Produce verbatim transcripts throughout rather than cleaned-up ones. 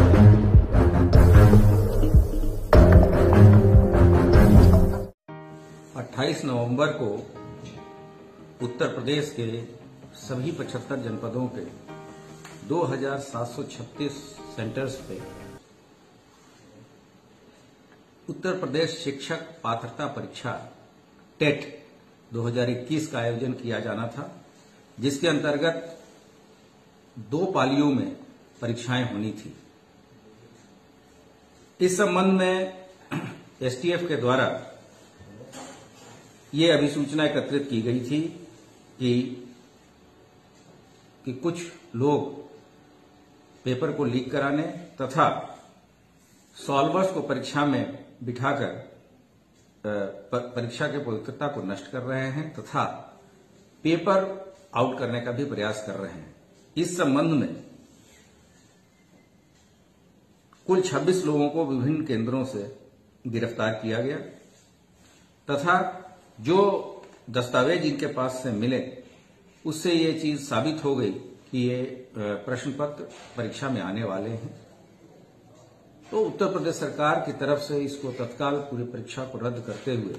अट्ठाईस नवंबर को उत्तर प्रदेश के सभी पचहत्तर जनपदों के दो हजार सात सौ छत्तीस सेंटर्स पे उत्तर प्रदेश शिक्षक पात्रता परीक्षा टेट दो हजार इक्कीस का आयोजन किया जाना था, जिसके अंतर्गत दो पालियों में परीक्षाएं होनी थी। इस संबंध में एसटीएफ के द्वारा ये अभिसूचना एकत्रित की गई थी कि कि कुछ लोग पेपर को लीक कराने तथा सॉल्वर्स को परीक्षा में बिठाकर परीक्षा की पवित्रता को नष्ट कर रहे हैं तथा पेपर आउट करने का भी प्रयास कर रहे हैं। इस संबंध में कुल छब्बीस लोगों को विभिन्न केंद्रों से गिरफ्तार किया गया तथा जो दस्तावेज इनके पास से मिले उससे ये चीज साबित हो गई कि ये प्रश्न पत्र परीक्षा में आने वाले हैं। तो उत्तर प्रदेश सरकार की तरफ से इसको तत्काल पूरी परीक्षा को रद्द करते हुए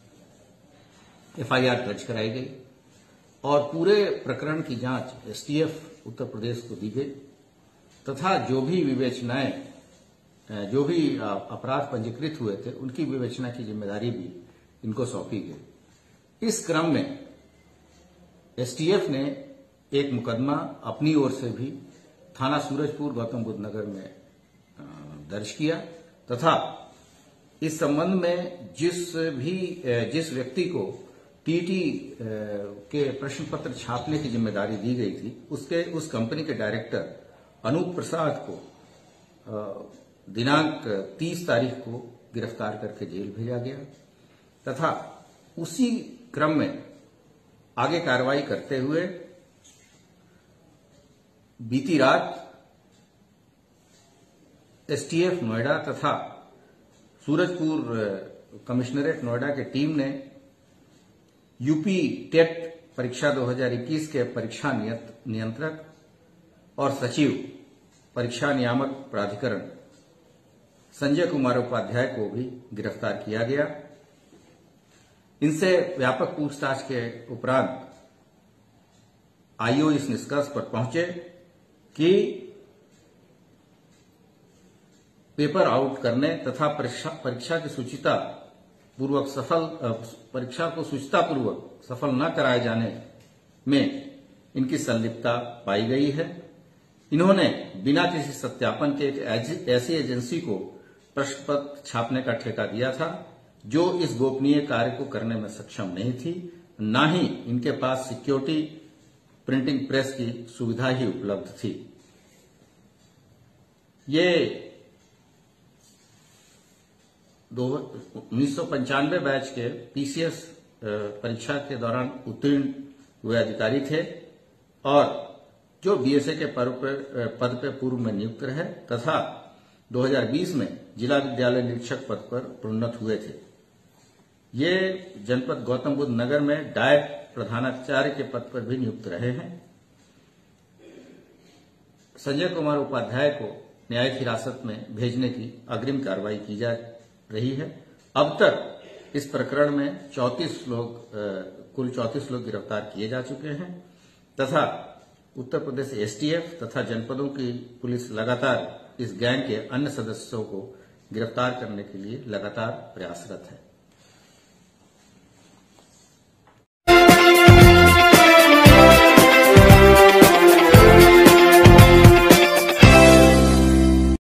एफआईआर दर्ज कराई गई और पूरे प्रकरण की जांच एसटीएफ उत्तर प्रदेश को दी गई तथा जो भी विवेचनाएं जो भी अपराध पंजीकृत हुए थे उनकी विवेचना की जिम्मेदारी भी इनको सौंपी गई। इस क्रम में एसटीएफ ने एक मुकदमा अपनी ओर से भी थाना सूरजपुर गौतम बुद्ध नगर में दर्ज किया तथा इस संबंध में जिस भी जिस व्यक्ति को टीटी के प्रश्न पत्र छापने की जिम्मेदारी दी गई थी उसके उस कंपनी के डायरेक्टर अनूप प्रसाद को दिनांक तीस तारीख को गिरफ्तार करके जेल भेजा गया तथा उसी क्रम में आगे कार्रवाई करते हुए बीती रात एसटीएफ नोएडा तथा सूरजपुर कमिश्नरेट नोएडा की टीम ने यूपी टेट परीक्षा दो हजार इक्कीस के परीक्षा नियंत्रक और सचिव परीक्षा नियामक प्राधिकरण संजय कुमार उपाध्याय को भी गिरफ्तार किया गया। इनसे व्यापक पूछताछ के उपरांत आईओ इस निष्कर्ष पर पहुंचे कि पेपर आउट करने तथा परीक्षा परीक्षा की शुचिता पूर्वक सफल परीक्षा को शुचिता पूर्वक सफल न कराए जाने में इनकी संलिप्तता पाई गई है। इन्होंने बिना किसी सत्यापन के एक ऐसी एजेंसी को प्रश्न पत्र छापने का ठेका दिया था जो इस गोपनीय कार्य को करने में सक्षम नहीं थी, न ही इनके पास सिक्योरिटी प्रिंटिंग प्रेस की सुविधा ही उपलब्ध थी। ये उन्नीस सौ पंचानवे बैच के पीसीएस परीक्षा के दौरान उत्तीर्ण हुए अधिकारी थे और जो बीएसए के पद पे पूर्व में नियुक्त रहे तथा दो हजार बीस में जिला विद्यालय निरीक्षक पद पर प्रोन्नत हुए थे। ये जनपद गौतम बुद्ध नगर में डायट प्रधानाचार्य के पद पर भी नियुक्त रहे हैं। संजय कुमार उपाध्याय को न्यायिक हिरासत में भेजने की अग्रिम कार्रवाई की जा रही है। अब तक इस प्रकरण में चौंतीस लोग कुल चौंतीस लोग गिरफ्तार किए जा चुके हैं तथा उत्तर प्रदेश एसटीएफ तथा जनपदों की पुलिस लगातार इस गैंग के अन्य सदस्यों को गिरफ्तार करने के लिए लगातार प्रयासरत है।